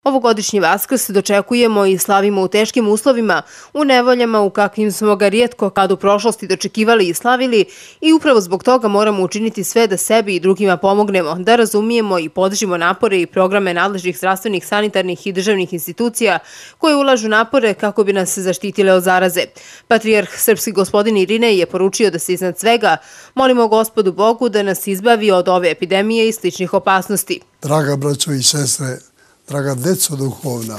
Ovogodišnji Vaskrs dočekujemo i slavimo u teškim uslovima, u nevoljama u kakvim smo ga rijetko kad u prošlosti dočekivali i slavili i upravo zbog toga moramo učiniti sve da sebi i drugima pomognemo, da razumijemo i podržimo napore i programe nadležnih zdravstvenih, sanitarnih i državnih institucija koje ulažu napore kako bi nas zaštitile od zaraze. Patrijarh srpski gospodin Irinej je poručio da se iznad svega molimo Gospodu Bogu da nas izbavi od ove epidemije i sličnih opasnosti. Draga braćo i sestre, draga deco duhovna,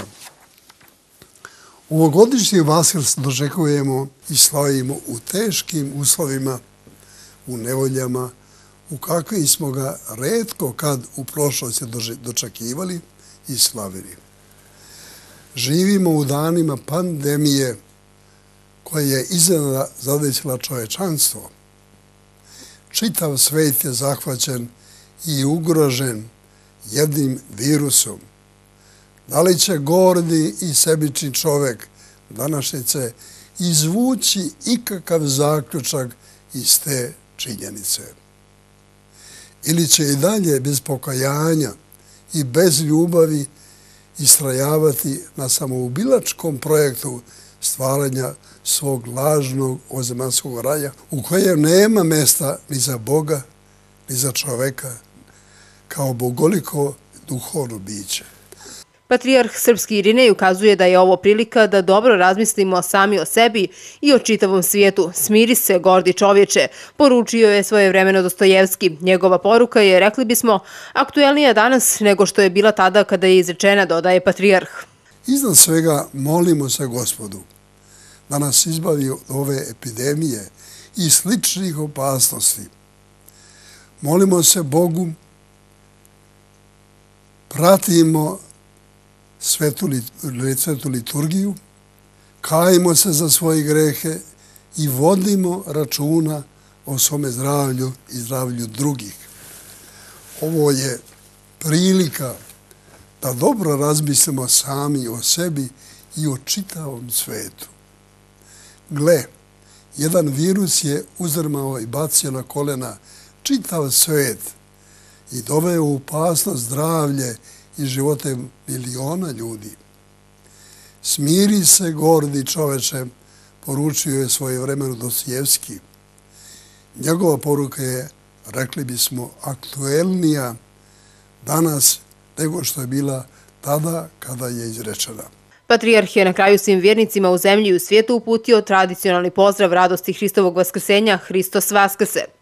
ovogodišnji Vaskrs dočekujemo i slavimo u teškim uslovima, u nevoljama, u kakvim smo ga retko kad u prošlosti dočekivali i slavili. Živimo u danima pandemije koja je iznenada zadesila čovečanstvo. Čitav svet je zahvaćen i ugrožen jednim virusom. Da li će gordi i sebični čovek današnjice izvući ikakav zaključak iz te činjenice? Ili će i dalje bez pokajanja i bez ljubavi istrajavati na samoubilačkom projektu stvaranja svog lažnog ozemaljskog raja u kojem nema mesta ni za Boga, ni za čoveka, kao bogoliko duhovno biće. Patrijarh srpski Irinej ukazuje da je ovo prilika da dobro razmislimo sami o sebi i o čitavom svijetu. Smiri se, gordi čovječe, poručio je svojevremeno Dostojevski. Njegova poruka je, rekli bismo, aktuelnija danas nego što je bila tada kada je izrečena, dodaje patrijarh. Iznad svega molimo se Gospodu da nas izbavi od ove epidemije i sličnih opasnosti. Molimo se Bogu, pratimo svetu liturgiju, kajimo se za svoje grehe i vodimo računa o svome zdravlju i zdravlju drugih. Ovo je prilika da dobro razmislimo sami o sebi i o čitavom svetu. Gle, jedan virus je uzdrmao i bacio na kolena čitav svet i doveo u opasnost zdravlje i živote miliona ljudi. Smiri se, gordi čoveče, poručio je svojevremeno Dostojevski. Njegova poruka je, rekli bismo, aktuelnija danas nego što je bila tada kada je izrečena. Patrijarh je na kraju svim vjernicima u zemlji i u svijetu uputio tradicionalni pozdrav radosti Hristovog vaskrsenja, Hristos Vaskrse.